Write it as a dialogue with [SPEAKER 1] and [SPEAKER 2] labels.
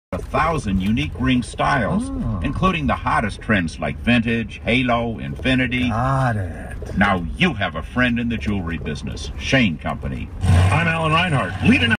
[SPEAKER 1] 1,000 unique ring styles, including the hottest trends like vintage, halo, infinity.
[SPEAKER 2] Got it.
[SPEAKER 1] Now you have a friend in the jewelry business, Shane Company.
[SPEAKER 3] I'm Alan Reinhart, leading